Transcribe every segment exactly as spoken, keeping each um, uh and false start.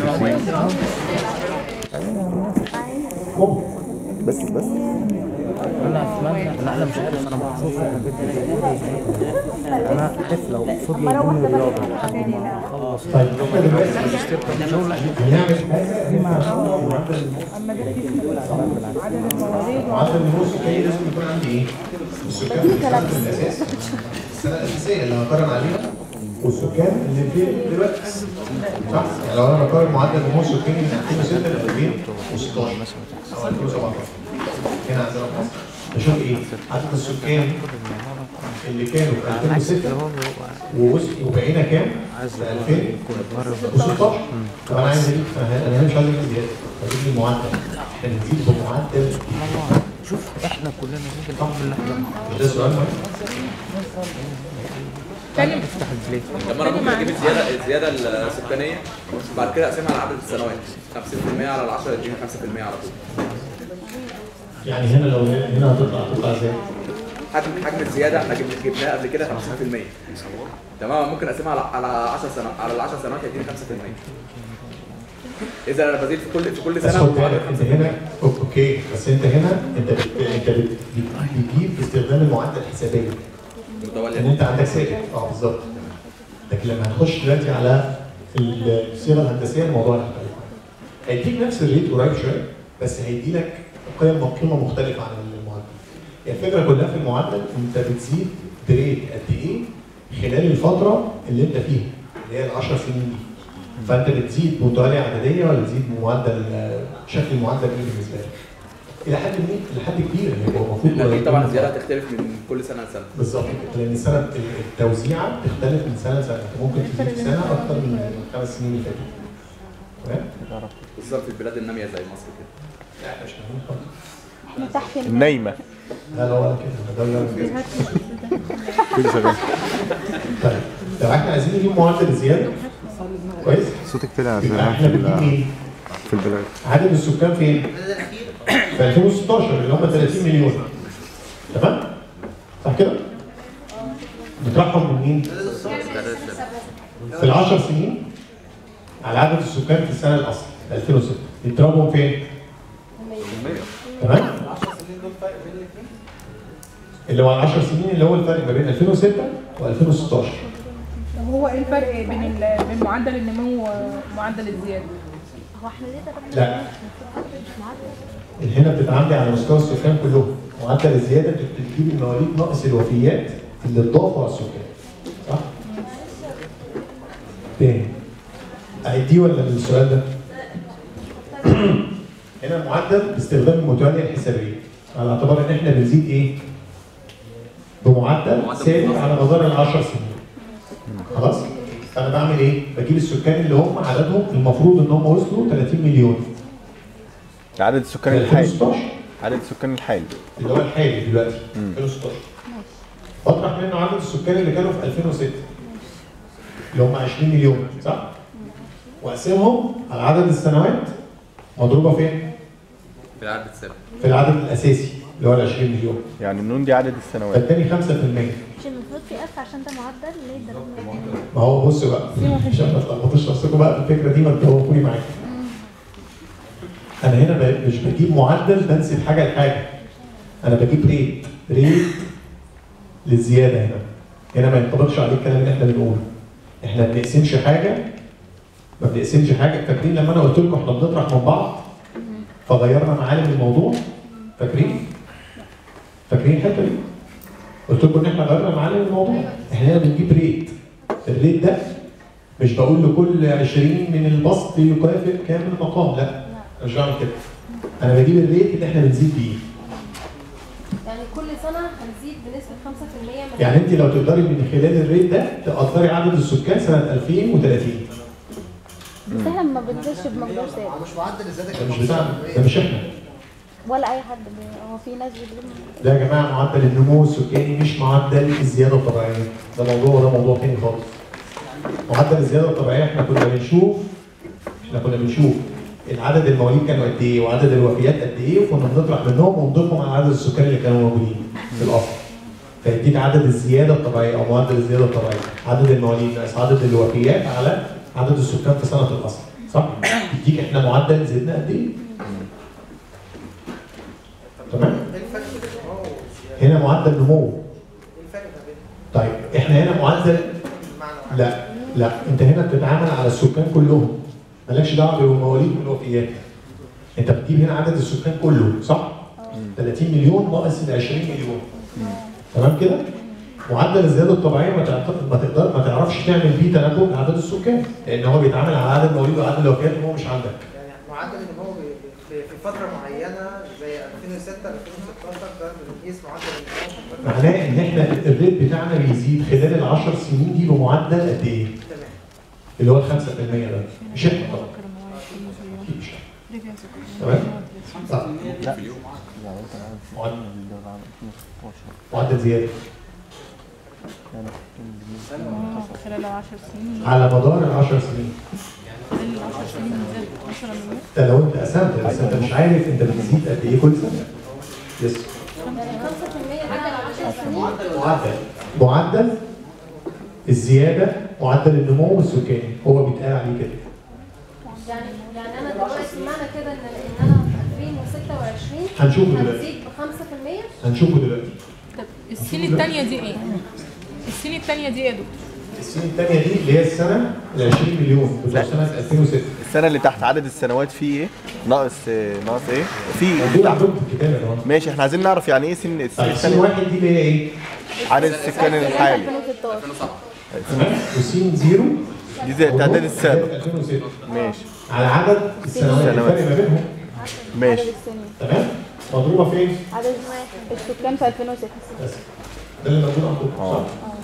بس بس انا اتمنى لا انا مش عارف انا مبسوط انا طفله وصوتي يدوني رياضه لحد ما اخلص الماجستير كان شغل معدل النمو السكاني لازم يكون عندي ايه؟ السكان الاساسي السنه الاساسيه اللي هقارن عليها والسكان اللي في دلوقتي صح؟ يعني لو انا بقارن معدل النمو السكاني من ألفين وستة ل ألفين وستاشر او ألفين وسبعتاشر هنا عندنا في مصر بشوف ايه؟ عدد السكان اللي كانوا في ألفين وستة وبقينا كام؟ في ألفين وستاشر. طب انا عايز اجيب انا مش عايز اجيب زياده، اجيب لي معدل احنا بنزيد بمعدل. شوف احنا كلنا ممكن نعمل اللي احنا ده سؤال مهم. تاني نفتح البلاي. طب انا ممكن اجيب الزياده الزياده السكانيه وبعد كده اقسمها على عدد السنوات خمسين بالمية على العشرة يديني خمسة بالمية على طول. يعني هنا لو هنا هتطلع هتطلع ازاي؟ حجم حجم الزياده احنا جبناها قبل كده خمسين بالمية. تمام ممكن اقسمها على على عشر سنوات على ال عشر سنوات يديني خمسة بالمية. اذا انا بزيد في كل في كل بس سنه. خد بالك انت هنا اوكي بس انت هنا انت بت... انت بت... بتجيب باستخدام المعادله الحسابيه. ان انت عندك سائل اه بالظبط. لكن لما هنخش دلوقتي على الصيغه الهندسيه الموضوع هيختلف. هيديك نفس الريت قريب شويه بس هيدي لك قيم قيمه مختلفه عن المعدل. يعني الفكره كلها في المعدل انت بتزيد بريت قد ايه خلال الفتره اللي انت فيها اللي هي ال عشر سنين دي. فانت بتزيد بمتواليه عدديه ولا بتزيد بمعدل شكل المعدل ايه بالنسبه لك؟ الى حد ما الى حد كبير يعني هو المفروض اكيد طبعا الزياده هتختلف من كل سنه لسنه. بالظبط كده لان السنه التوزيعه بتختلف من سنه لسنه، انت ممكن تزيد في سنه اكتر من الخمس سنين اللي فاتوا. تمام؟ بالظبط في البلاد الناميه زي مصر كده. لا احنا مش فاهمين خالص. احنا تحت النايمه لا لا ولا كده ده كده شغال. طيب لو احنا عايزين نجيب معدل زياده كويس؟ صوتك طلع يبقى احنا بنجيب مين؟ في البلاد عدد السكان فين؟ في ألفين وستاشر اللي هم ثلاثين مليون. تمام؟ صح كده؟ نطرحهم من مين؟ في ال عشر سنين على عدد السكان في السنه الاصلي ألفين وستة نضربهم فين؟ تمام؟ اللي هو ال عشر سنين اللي هو الفرق ما بين ألفين وستة و ألفين وستاشر. طب هو ايه الفرق بين ال- بين معدل النمو ومعدل الزياده؟ هو احنا ليه ضربنا لا هنا بتتعاملي على مستوى السكان كلهم، معدل الزياده انت بتجيب المواليد ناقص الوفيات اللي اتضافوا على السكان. صح؟ تاني اعيديه ولا السؤال ده؟ هنا المعدل باستخدام المتواليه الحسابيه على اعتبار ان احنا بنزيد ايه؟ بمعدل ثابت على مدار ال عشر سنين. خلاص؟ انا بعمل ايه؟ بجيب السكان اللي هم عددهم المفروض ان هم وصلوا ثلاثين مليون. عدد السكان ألفين الحالي وستاشر عدد السكان الحالي اللي هو الحالي دلوقتي ألفين وستاشر. بطرح منه عدد السكان اللي كانوا في ألفين وستة اللي هم عشرين مليون صح؟ واقسمهم على عدد السنوات مضروبه فين؟ في العدد الثابت. في العدد الاساسي اللي هو ال عشرين مليون. يعني النون دي عدد السنوات فالتاني خمسة في المية. مش المفروض في اف عشان ده معدل ليه ضربنا؟ ما هو بص بقى عشان ما تلخبطوش نفسكم بقى في الفكره دي ما تدوخوني معاكم. انا هنا ب- مش بجيب معدل بنسب حاجه لحاجه. انا بجيب ريت ريت للزياده هنا. هنا ما ينطبقش عليه الكلام اللي احنا بنقوله. احنا ما بنقسمش حاجه ما بنقسمش حاجه. فاكرين لما انا قلت لكم احنا بنطرح من بعض فغيرنا معالم الموضوع؟ فاكرين؟ فاكرين الحته دي؟ قلت لكم ان احنا غيرنا معالم الموضوع. احنا هنا بنجيب ريت. الريت ده مش بقول لكل عشرين من البسط يكافئ كام المقام، لا مش بعمل كده. انا بجيب الريت اللي احنا بنزيد بيه. يعني كل سنه هنزيد بنسبه خمسة في المية من يعني انت لو تقدري من خلال الريت ده تقدري عدد السكان سنه ألفين وثلاثين. بس احنا ما بنزيدش بمقدار ثابت. مش معدل الزياده ده مش بتاعنا، ده مش احنا. ولا اي حد بي- هو في ناس بتجيب ده يا جماعه معدل النمو السكاني مش معدل الزياده الطبيعيه. ده موضوع وده موضوع تاني خالص. معدل الزياده الطبيعيه احنا كنا بنشوف احنا كنا بنشوف العدد المواليد كانوا قد ايه وعدد الوفيات قد ايه وكنا بنطرح منهم ونضيفهم على عدد السكان اللي كانوا موجودين في الاصل. فيديك عدد الزياده الطبيعيه او معدل الزياده الطبيعيه، عدد المواليد ناقص عدد الوفيات على عدد السكان في سنه الاصل، صح؟ يديك احنا معدل زدنا قد ايه؟ تمام؟ هنا معدل نمو. طيب احنا هنا معدل لا لا انت هنا بتتعامل على السكان كلهم مالكش دعوه بالمواليد والوفيات. انت بتجيب هنا عدد السكان كله صح؟ ثلاثين مليون ناقص ال عشرين مليون. تمام كده؟ معدل الزياده الطبيعيه ما ما تقدر ما تعرفش تعمل بيه تنبؤ بعدد السكان لان هو بيتعامل على عدد المواليد وعدد الوفيات وهو مش عندك. يعني معدل النمو في فتره معينه زي ألفين وستة ألفين وستاشر ده بنقيس معدل النمو. معناه ان احنا الريت بتاعنا بيزيد خلال ال عشر سنين دي بمعدل قد ايه؟ تمام. اللي هو ال خمسة في المية ده مش احنا طبعا. اكيد مش احنا. تمام؟ لا معدل معدل زياده خلال عشر سنين على مدار ال عشر سنين. خلال عشر سنين زاد عشرة مليون. ده لو انت قسمت بس انت مش عارف انت بتزيد قد ايه كل سنه. يس. خمسة في المية ده على عشر سنين. معدل معدل الزياده معدل النمو السكاني هو بيتقال عليه كده. يعني يعني انا دلوقتي معنى كده ان ان انا في ألفين وستة وعشرين هنشوفه دلوقتي. هتزيد ب خمسة في المية. هنشوفه دلوقتي. طب السين الثانية دي ايه؟ السين الثانية دي ايه يا دكتور؟ السنين الثانيه دي اللي هي السنه ال عشرين مليون بتوع سنه ألفين وستة. السنه اللي تحت عدد السنوات فيه ايه؟ ناقص ناقص ايه؟ في موجود عندكم في الكتاب يا جماعه. ماشي احنا عايزين نعرف يعني ايه سن السن طيب سين الثاني واحد دي اللي هي ايه؟ عدد السكان الحالي تمام؟ وسين زيرو دي زي التعداد السابق ألفين وستة ماشي على عدد السنوات السنوات. الفرق ما بينهم. ماشي تمام؟ مضروبه فين؟ عدد السكان في ألفين وستة. بس ده اللي موجود عندكم صح؟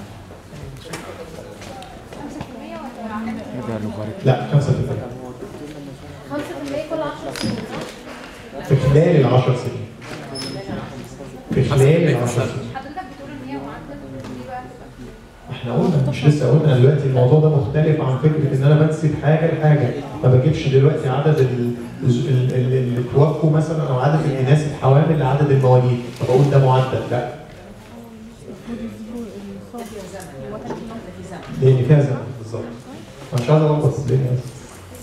لا خمسة في المية. خمسة في المية كل عشر سنين صح؟ في خلال ال عشر سنين. في خلال ال عشر سنين. حضرتك بتقول ان هي معدل دي بقى احنا قلنا مش لسه قلنا دلوقتي الموضوع ده مختلف عن فكره ان انا بنسب حاجه لحاجه، ما بجيبش دلوقتي عدد ال- ال- ال- اللي توفوا مثلا او عدد الناس الحوامل لعدد المواليد، فبقول ده معدل، لا. لان فيها زمن بالظبط. انا مش عايز الخبط الدنيا بس.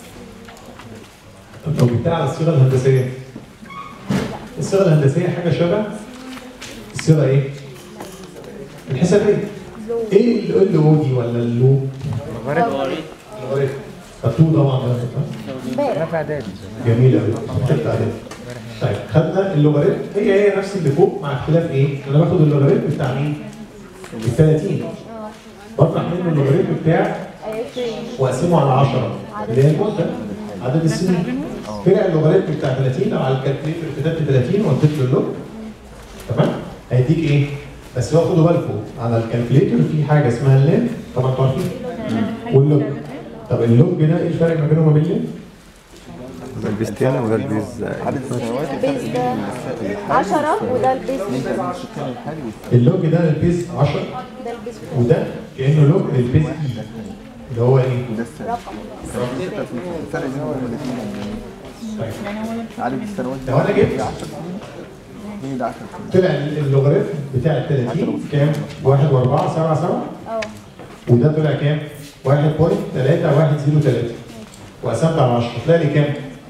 طب لو جبتها على الصيغه الهندسيه. الصيغه الهندسيه حاجه شبه الصيغه ايه؟ الحسابيه. ايه ال او دي ولا اللو؟ لوغاريتم. لوغاريتم. خدتوه طبعا ده امبارح اعدادي. جميل قوي. خدت عليه. طيب خدنا اللوغاريتم هي هي نفس اللي فوق مع اختلاف ايه؟ انا باخد اللوغاريتم بتاع مين؟ ال ثلاثين. بطلع منه اللوغاريتم بتاع واقسمه على عشرة اللي هي المده عدد السنين. طلع اللوغاريتم بتاع ثلاثين لو على الكالكليتر كتبت ثلاثين واديت له اللوج تمام؟ هيديك ايه؟ بس واخدوا بالكم على الكالكليتر في حاجه اسمها اللين طبعا انتوا عارفين واللوج. طب اللوج ده ايه الفرق ما بينه وما بين اللين؟ ده البيز تاني وده البيز عدد السنوات البيز ده عشرة وده البيز اللوج ده البيز عشرة ده البيز وده كانه لوج للبيز اي اللي هو ايه؟ رقم. الفرق بينهم هما الاثنين طيب عدد السنوات لو انا جبت مين ده عشرة طلع اللوغاريتم بتاع ال ثلاثين كام؟ واحد وأربعة سبعة سبعة اه وده طلع كام؟ واحد فاصلة ثلاثة واحد صفر ثلاثة وقسمت على عشرة طلع لي كام؟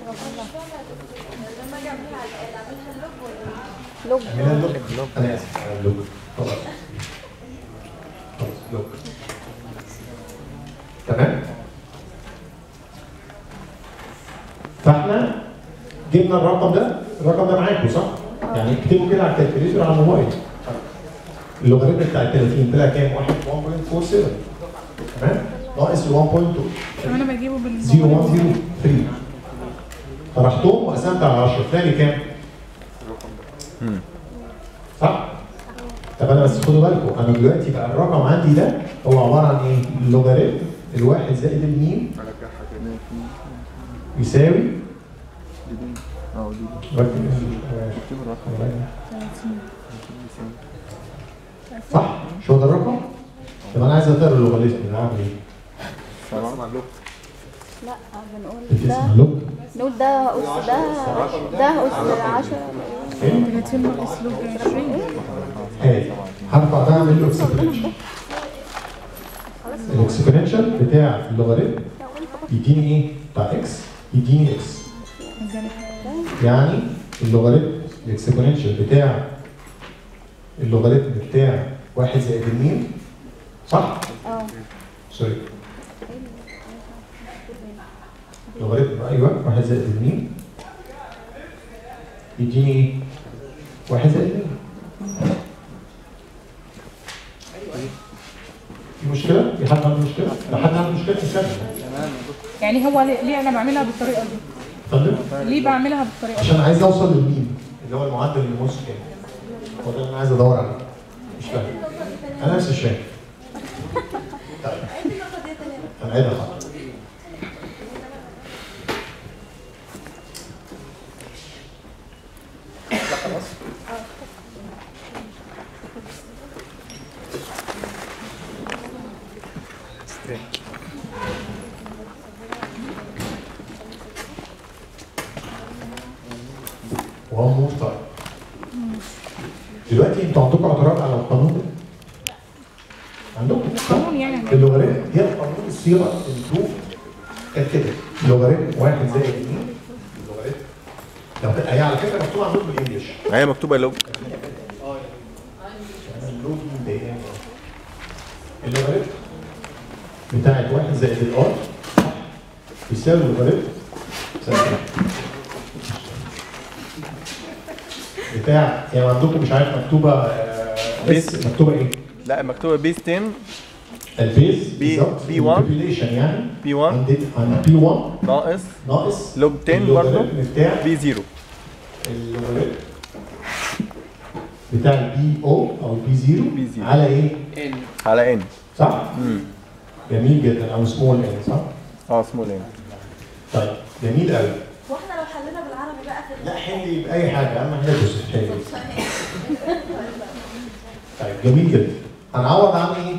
لما اجي اعملها اعملها اللوج ولا لوج. اعملها اللوج. انا اسف على اللوج. خلاص خلاص لوج. تمام؟ فاحنا جبنا الرقم ده، الرقم ده معاكم صح؟ يعني اكتبوا كده على الكالكوليتر على الموبايل. اللوغاريتم بتاع ال ثلاثين طلع كام؟ واحد فاصلة أربعة سبعة تمام؟ ناقص واحد فاصلة طب انا بجيبه بال صفر واحد صفر ثلاثة طرحتهم وقسمت على عشرة طلع لي كام؟ صح؟ طب انا بس خدوا بالكم انا دلوقتي بقى الرقم عندي ده هو عباره عن ايه؟ اللوغاريتم الواحد زائد الميم يساوي اه دي ركز صح؟ مش هو ده الرقم؟ طب انا عايز اغير اللوغاريتم ده اعمل ايه؟ لا بنقول بتسمع ده لوج؟ نقول ده أس ده ده أس عشرة. ثلاثين ناقص لوج عشرين. هادي هرفع ده اعمل له اكسبوننشال. الاكسبوننشال بتاع اللوغاريتم يديني ايه؟ بتاع اكس يديني اكس. يعني اللوغاريتم الاكسبوننشال بتاع اللوغاريتم بتاع واحد زائد الميم صح؟ اه سوري. لوغاريتم ايوه واحد زائد الميم يديني ايه؟ واحد زائد الميم. في مشكلة؟ في حد عنده مشكلة؟ لو حد عنده مشكلة نتكلم. يعني هو ليه ليه انا بعملها بالطريقه دي؟ اتفضل. ليه بعملها بالطريقه دي؟ عشان عايز اوصل للميم اللي هو المعدل النص كام. هو ده اللي انا عايز ادور عليه. مش فاهم. انا نفسي مش فاهم. طيب. هنعيدها حاضر. وان مور تايم. دلوقتي انتوا عندكم اعتراض على القانون ده؟ عندكم قانون يعني اللوغاريتم هي القانون الصيغه البروف كانت كده لوغاريتم واحد زائد اتنين اللوغاريتم لو كانت هي على فكره مكتوبه عندكم بالانجلش. هي مكتوبه لوج. اللوج مضايقاني. اللوغاريتم بتاعت واحد زائد الار يساوي اللوغاريتم بتاع يعني عندكم مش عارف مكتوبه بيس مكتوبه ايه؟ لا مكتوبه بيس عشرة البيس بي بي واحد يعني بي واحد عند بي واحد ناقص ناقص لوج عشرة برضه بتاع بي صفر اللوغاريتم بتاع البي او او البي صفر بي صفر. على ايه؟ ان على ان. صح؟ امم جميل جدا او سمول ان صح؟ اه سمول ان. طيب جميل قوي. واحنا لو حلينا بالعربي بقى في لا حلي باي حاجه اهم حاجه تستحيل. طيب جميل جدا. هنعوض عن ايه؟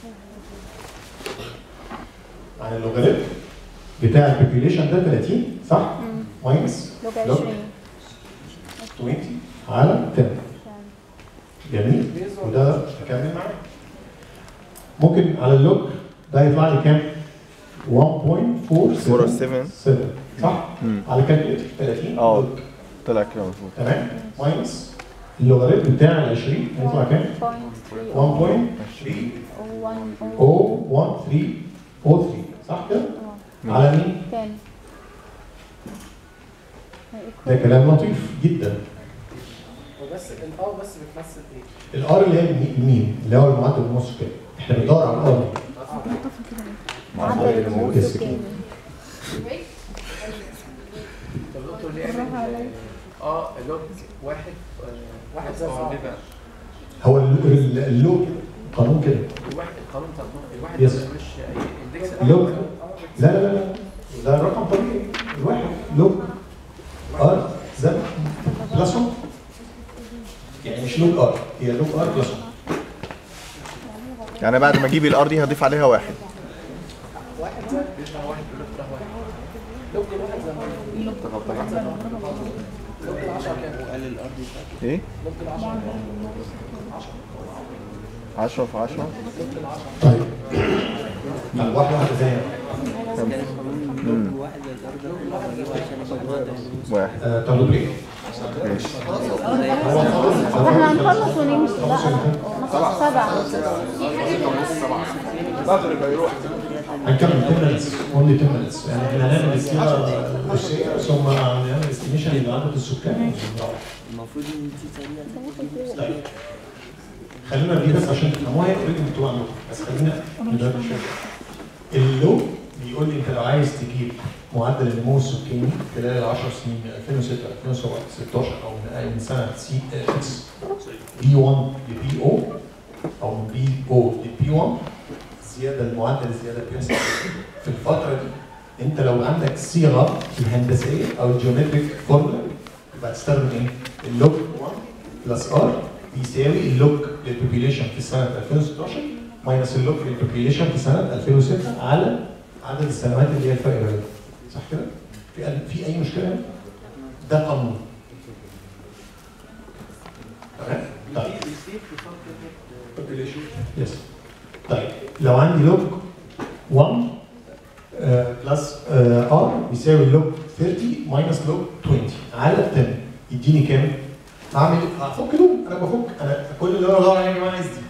عن اللوغاريتم بتاع البوبيوليشن ده ثلاثين صح؟ ماينس لوج لوج عشرين عشرين على عشرة. جميل وده اكمل معاك. ممكن على اللوج ده يطلع لي كام؟ واحد فاصلة أربعة سبعة سبعة صح؟ مم. على كالكوليتر ثلاثين اه لوج. طلع كده مظبوط. تمام ماينس اللوغاريتم بتاع ال عشرين هيطلع كام؟ واحد فاصلة ثلاثة صفر واحد ثلاثة صفر ثلاثة صح كده؟ على مين؟ تاني ده كلام لطيف جدا. وبس الار بس بتمثل ايه؟ الار اللي هي المين اللي هو المعدل النص كده. احنا بندور على الار دي. معدل النمو السكاني. طب دكتور ليه عمل اه لوج واحد آه، واحد زي بعض بقى هو ال- ال- اللوج قانون كده. الواحد القانون بتاع الواحد يس. ده مش اي اندكس لوج لا لا لا لا ده رقم طبيعي الواحد لوج ار زائد بلس واحد يعني مش لوج ار هي لوج ار بلس واحد. يعني بعد ما اجيب الار دي هضيف عليها واحد. واحد زائد بيشبه واحد بيقول لك واحد لوج الواحد زي ما لوج الواحد زي ما لوج العشرة كام؟ وقال الار دي ايه؟ لوج العشرة عشرة في عشرة. طيب لا واحده واحده زي واحد. آه، طب بريك. ماشي. طب احنا هنخلص ونمشي. لا لا سبعة هنكمل عشرة minutes only عشرة minutes يعني احنا هنعمل السيره الروسيه ثم هنعمل استيميشن لعدد السكان. المفروض ان انت سريع. طيب خلينا دي بس عشان تفهموها هي اوريدي مكتوبه عندكم بس خلينا ندرب شويه. اللو بيقول لي انت لو عايز تجيب معدل النمو السكاني خلال ال عشر سنين من ألفين وستة ل ألفين وستاشر او من من سنه سي اكس بي واحد لبي او او من بي او لبي واحد زياده المعدل الزياده بيحصل في الفتره دي. انت لو عندك صيغه الهندسيه او الجيومتريك فورمولا يبقى تستخدم ايه؟ اللوج واحد بلس ار بيساوي اللوج للبوبيليشن في سنه ألفين وستاشر ماينس اللوج للبوبيليشن في سنه ألفين وستة على عدد السنوات اللي هي الفرق بينهم. صح كده؟ في في اي مشكله هنا؟ ده قانون. تمام؟ طيب يس طيب لو عندي لوج واحد بلس ار يساوي لوج ثلاثين ماينس لوج عشرين على عشرة يديني كام؟ هعمل هفك لوج انا بفك انا كل اللي انا بدور عليه يا جماعه عايز دي.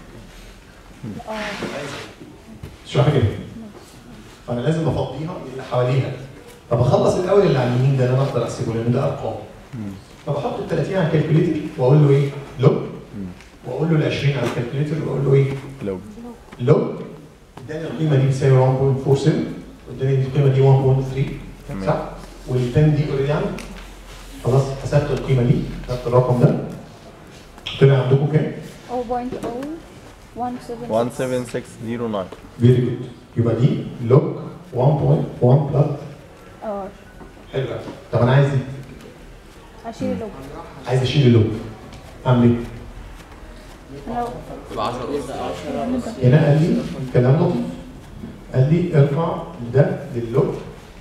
اشرح كده. فانا لازم افضيها اللي حواليها. طب اخلص الاول اللي على اليمين ده اللي انا اقدر احسبه لان ده ارقام. فبحط ال ثلاثين على الكالكوليتر واقول له ايه؟ لوج. واقول له ال عشرين على الكالكوليتر واقول له ايه؟ لوج. لوج. اداني القيمه دي بتساوي واحد فاصلة أربعة سبعة واداني القيمه دي واحد فاصلة ثلاثة صح؟ والتاني دي اوريدي عندي. خلاص حسبت القيمه دي، حسبت الرقم ده. طلع عندكم كام؟ صفر فاصلة صفر واحد سبعة واحد سبعة ستة صفر تسعة. فيري جود. يبقى دي لوج واحد فاصلة واحد بلس اه حلو قوي. طب انا عايز دي. اشيل اللوج. عايز اشيل اللوج. اعمل ايه؟ لو تبقى عشرة هنا قال لي كلام لطيف. قال لي ارفع ده لللوج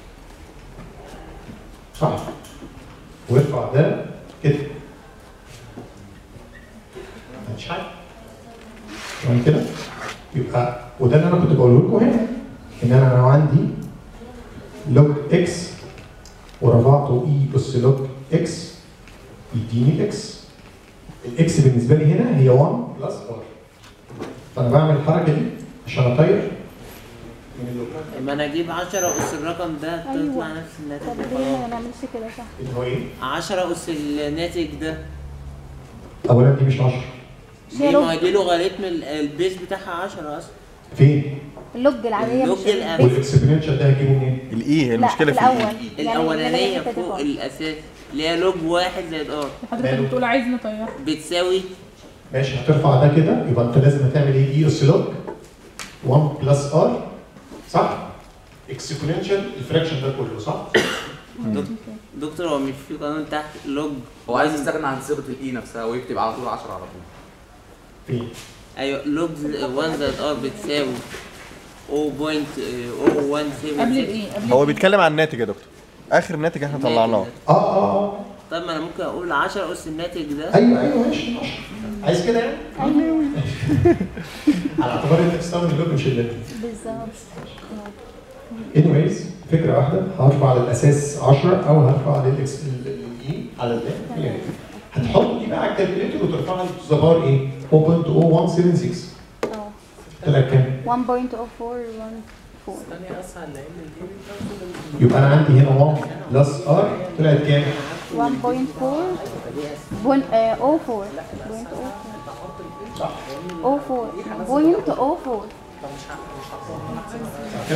صح؟ وارفع ده كده. مفيش حاجه. تمام كده؟ يبقى وده اللي انا كنت بقوله لكم هنا ان انا لو عندي لوج اكس ورفعته اي اس لوج اكس يديني الاكس. الاكس بالنسبه لي هنا هي واحد بلس ار. فانا بعمل الحركه دي عشان اطير من اللوج. لما انا اجيب عشرة اس الرقم ده تطلع أيوة. نفس الناتج. طب ليه ما نعملش كده صح؟ اللي هو ايه؟ عشرة اس الناتج ده. اولا دي مش عشرة. ليه؟ ما دي لوغاريتم البيز بتاعها عشرة اصلا. فين؟ اللوج العاديه اللوج مش الأولاني. والاكسبرينشال ده هجيبه منين؟ الاي هي لا، المشكله في في الأول. الاي. يعني الاولانيه الحتة دي فوق خالص. الاساس اللي هي لوج واحد زائد ار حضرتك بتقول عايز نطير بتساوي. ماشي هترفع ده كده يبقى انت لازم هتعمل ايه؟ اي اس لوج واحد بلس ار صح؟ اكسبرينشال الفراكشن ده كله صح؟ دكتور هو مش في قانون تحت لوج. هو عايز يستغنى عن صيغه الاي نفسها ويكتب على طول عشرة على طول. فين؟ ايوه لوج واحد زائد ار بتساوي صفر فاصلة صفر واحد سبعة قبل الايه قبل هو بيتكلم عن الناتج يا دكتور. اخر ناتج احنا طلعناه. اه اه اه طب ما انا ممكن اقول عشرة اس الناتج ده. ايوه ايوه ماشي ماشي. عايز كده يعني؟ ايوه على اعتبار انك تستخدم اللوج مش اللوج. بالظبط. anyways فكره واحده هرفع على الاساس عشرة او هرفع على الاكس الاي على ده يعني هتحط دي بقى على الكالكوليتر وترفعها ذا بار ايه؟ صفر فاصلة صفر واحد سبعة ستة. اه طلع كام؟ واحد فاصلة صفر أربعة واحد أربعة. يبقى انا عندي هنا واحد بلس ار طلعت كام؟ واحد فاصلة صفر بوينت أو أربعة بوينت أو أربعة بوينت أو أربعة. كده؟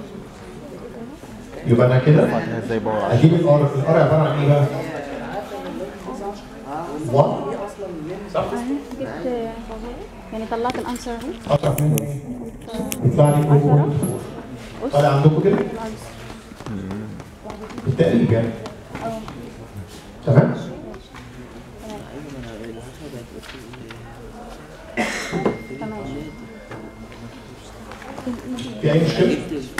يبقى انا كده ازاي بقى؟ هجيب الار الار عباره عن ايه بقى؟ واحد صح؟ جبت يعني طلعت الانسر اهو. اطرح منه ايه؟ يطلع لي صفر فاصلة أربعة. طالع عندكم كده؟ بالتقريب يعني. اه تمام؟ تمام. في اي مشكله؟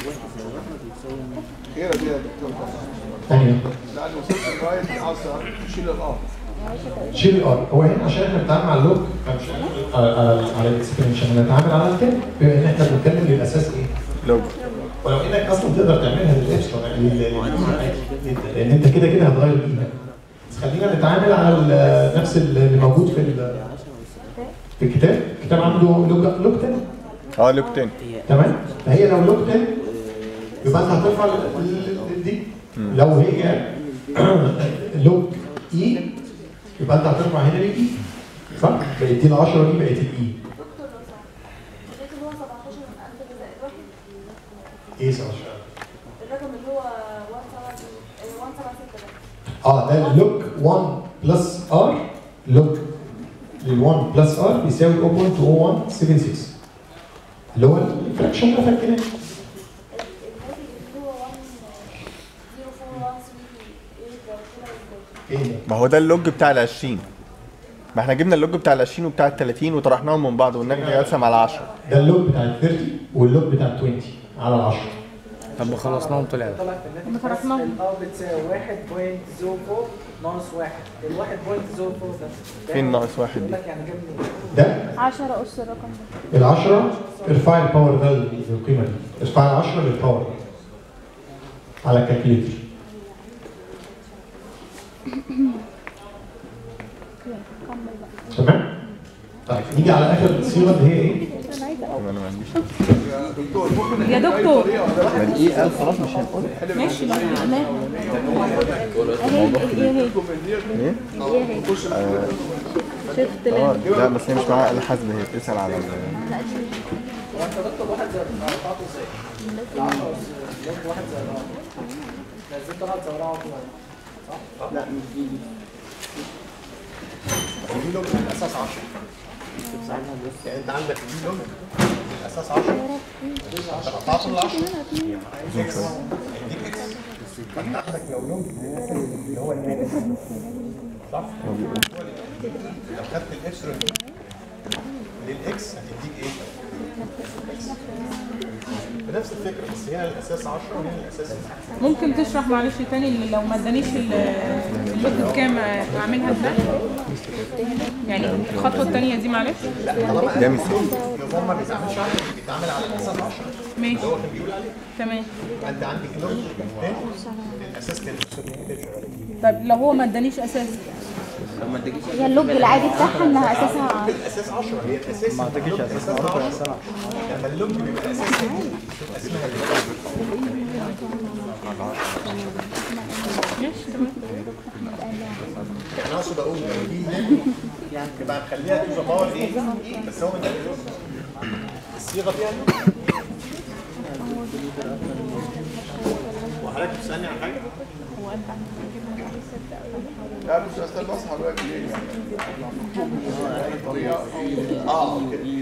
كده دي يا دكتور. ثانيه لا لو وصلت لغايه عاوز تشيل الار. شيل الار. هو هنا عشان احنا بنتعامل على اللوج فمش على على على الاكسبرينشن هنتعامل على التاني بما ان احنا بنتكلم للاساس ايه؟ لوج. ولو انك اصلا تقدر تعملها للابسلون لان انت كده كده هتغير الايميل. بس خلينا نتعامل على ال- نفس اللي موجود في ال- في الكتاب. الكتاب عنده لوج لوج تاني اه لوج تاني. تمام؟ فهي لو لوج تاني يبقى انت هترفع ال- ال- دي. لو هي لوج اي يبقى انت هترفع هنا الاي صح؟ بقت دي ال عشرة دي بقت الاي. اللي هو سبعتاشر ألف زائد واحد. ايه سبعتاشر؟ الرقم اللي هو واحد سبعة ستة ده. اه ده اللوج واحد بلس ار لوج لل واحد بلس ار بيساوي صفر فاصلة صفر واحد سبعة ستة اللي هو الفراكشن ده فاكرين. الناتج اللي هو واحد صفر أربعة واحد ثلاثة. ايه ده؟ ما هو ده اللوج بتاع ال عشرين. ما احنا جبنا اللوج بتاع ال عشرين وبتاع ال ثلاثين وطرحناهم من بعض والناتج هيقسم على عشرة. ده اللوج بتاع ال ثلاثين واللوج بتاع ال عشرين على ال عشرة. طب خلصناهم طلع طلع في الناتج لما فرقناهم. الار بتساوي واحد فاصلة صفر أربعة ناقص واحد. ال واحد فاصلة صفر أربعة ده فين ناقص واحد بيقول دي؟ لك يعني جاب منين؟ ده عشرة أس الرقم ده. ال عشرة ارفع الباور ده للقيمه دي. ارفع ال عشرة للباور. على الكالكوليتر. تمام؟ طيب نيجي على اخر صيغه اللي هي ايه؟ انا ما عنديش يا دكتور يعني ايه قال خلاص مش هنقول ماشي لو قلناها اهي ايه هي ايه؟ ايه هي شفت اه ليه لا بس هي مش معاها آلة حاسبة، هي بتسأل على ال- هو انت دكتور واحد زائد قطعته ازاي؟ عشرة لوج واحد زائد اربعة نزلت واحد زائد اربعة صح؟ لا مش دي دي لوج الاساس عشرة. يعني انت عندك دي لوج الاساس عشرة. انت قطعته ل عشرة هيديك اكس. فانت عندك لو لوج اللي هو الناتج صح؟ لو خدت الابسلون للاكس هتديك ايه؟ بنفس الفكره بس هنا الاساس عشرة وهنا الاساس ممكن تشرح معلش تاني اللي لو ما ادانيش ال- اللوج بكام اعملها ازاي؟ يعني الخطوه الثانيه دي معلش. لا طالما ده مثال. النظام ما بيتعاملش عليه بيتعامل على الاساس عشرة ماشي اللي هو كان بيقول عليه. تمام. انت عندك لوج تاني الاساس كان طب لو هو ما ادانيش اساس لو ما اديكيش هي اللوج العادي بتاعها انها اساسها الاساس عشرة هي الاساس ما اعتقدش اساس معروف يا سنة. لما اللوج بيبقى اساس بتبقى اسمها انا اقصد اقول لو دي يبقى نخليها تو ذا باور ايه بس هو ده الصيغه فيها وحضرتك بتسالني عن حاجه؟ لا مش استاذ بس حضرتك ليه اه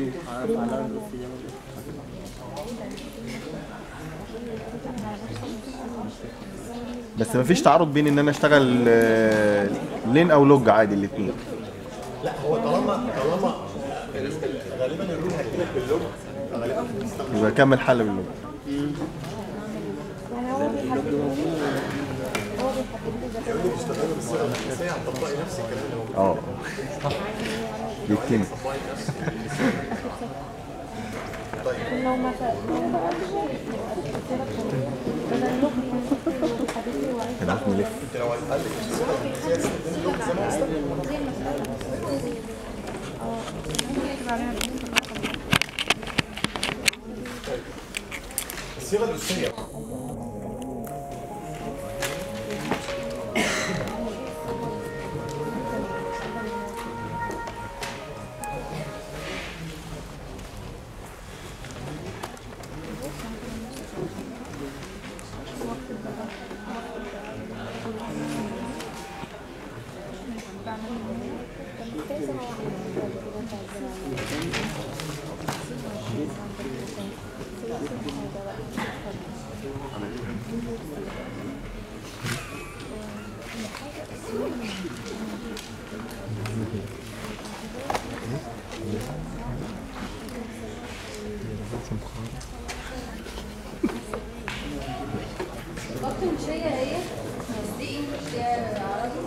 بس مفيش تعارض بين ان انا اشتغل آه، لين او لوج عادي الاثنين. لا هو طالما طالما غالبا الرول هتجيلك باللوج غالبا بتستخدم يبقى كمل حل باللوج. الرول بتستخدم بالصيغه الاساسيه هتطبقي نفس الكلام اللي موجود. اه بيتكلم طيب لو ما هنعرف نلف. انت لو قال لك الصيغه الاساسيه تستخدمي اللوج زي ما استخدم الصيغه الاساسيه ضغط مش هي هي بس دي انجلش دي عربي.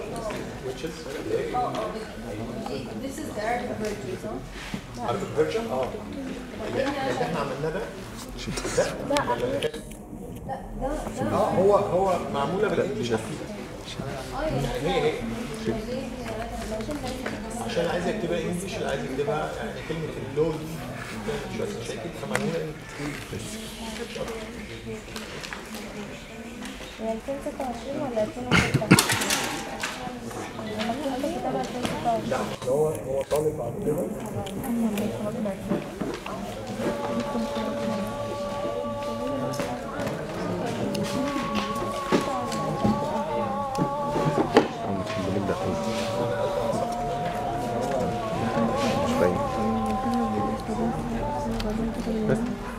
اه اه دي- this is the Arabic version صح؟ عارف الفيرجن اه اللي احنا اللي احنا عملناه ده ده ولا اللي فات؟ لا ده ده اه هو هو معموله بالانجلش اه يعني هي هي ليه عشان عشان اللي عايز يكتبها انجلش اللي عايز يكتبها يعني كلمه اللو دي فيها شويه مشاكل فمعموله انجلش. هي ألفين وستة وعشرين ولا ألفين وستة؟ لا هو هو طالب بعد كده بنبدأ مش باين بس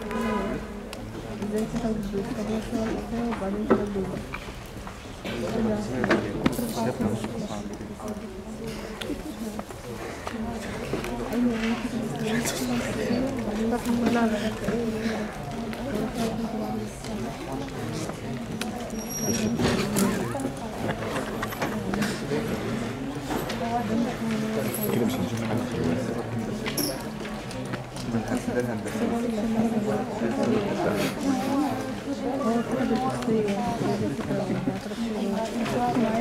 كده مش هنشوف حاجة ده الهندسة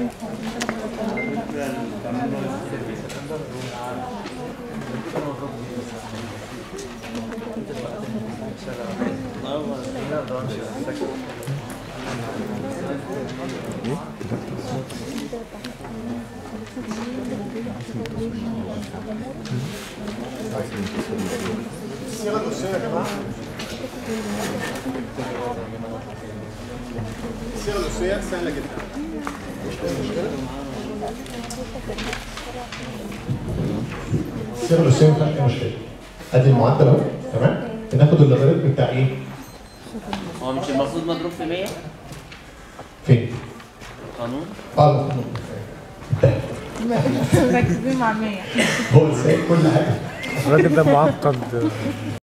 الصيغه الاساسيه يا جماعه الصيغه الاساسيه سهله جدا. الصيغه الاساسيه ما فيهاش اي مشكله. ادي المعدل اهو تمام. بناخد اللوغاريتم بتاع ايه؟ هو مش المفروض مضروب في مية؟ فين؟ قانون؟ اه القانون. مركزين مع مية. هو ازاي كل حاجه الراجل ده معقد